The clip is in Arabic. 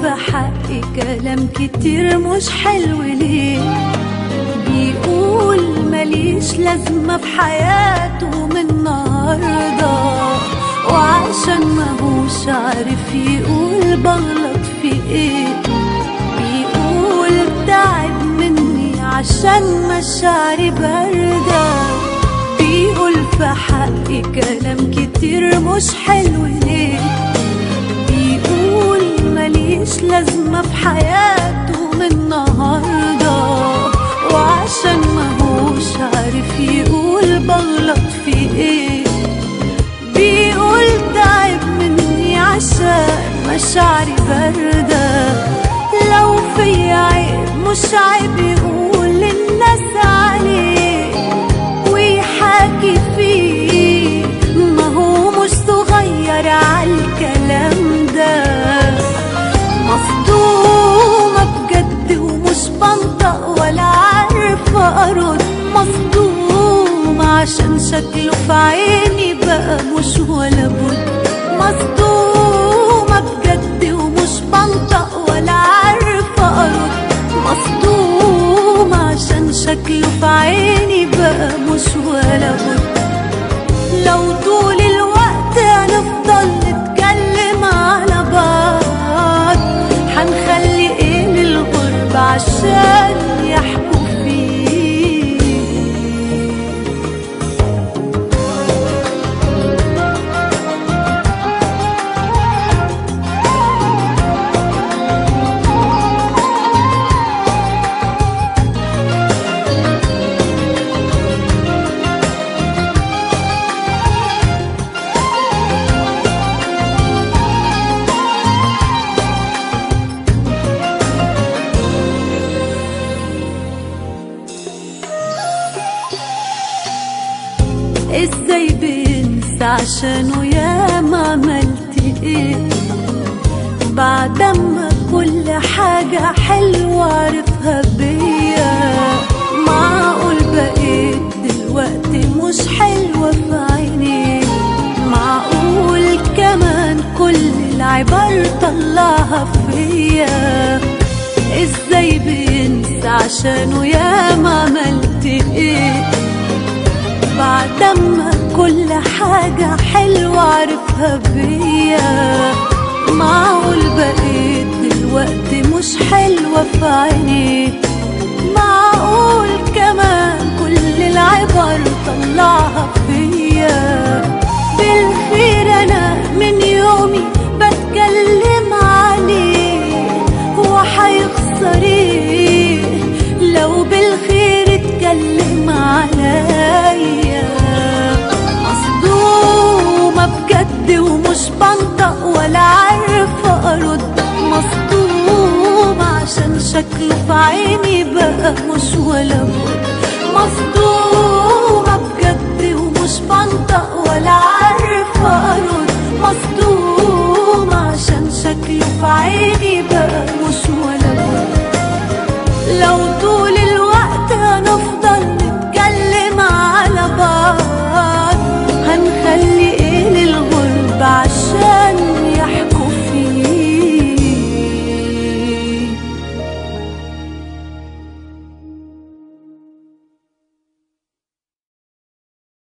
في حقي كلام كتير مش حلو ليه؟ بيقول ماليش لازمة في حياته من النهاردة، وعشان ماهوش عارف يقول بغلط في ايه. بيقول تعب مني عشان مشاعري باردة، بيقول في حقي كلام كتير مش حلو ليه؟ بيقول ماليش لازمة في حياته من النهاردة، وعشان ماهوش عارف يقول بغلط في ايه. بيقول تعب مني عشان مشاعري باردة، لو في عيب مش عيب يقول للناس عليه ويحاكي فيه، ما هو مش صغير عالكلام ده. مصدومة بجد ومش بنطق ولا عارفة أرد، مصدومة عشان شكله في عيني بقى مش ولا بد. مصدومة بجد ومش بنطق ولا عارفة أرد، مصدومة عشان شكله في عيني بقى مش ولا بد. لو طول الوقت هنفضل نتكلم على بعض، هنخلي ايه للغرب عشان يحكوا فيه. ازاي بينسى عشانه ياما عملت ايه؟ بعدما كل حاجة حلوة عرفها بيا، معقول بقيت دلوقتي مش حلوة في عينيه؟ معقول كمان كل العبر طلعها فيا؟ ازاي بينسى عشانه ياما عملت ايه؟ بعدما كل حاجة حلوة عرفها بيا، معقول بقيت دلوقتي مش حلوة في عينيه؟ معقول كمان كل العبر طلعها فيا؟ بالخير أنا من يومي بتكلم عليه، هو هيخسر ايه لو بالخير اتكلم عليا؟ مصدومة بجد ومش بنطق ولا عارفة أرد، مصدومة عشان شكله في عيني بقى مش ولا بد. مصدومة بجد ومش بنطق ولا عارفة أرد، مصدومة عشان شكله في عيني بقى مش ولا بد. لو طول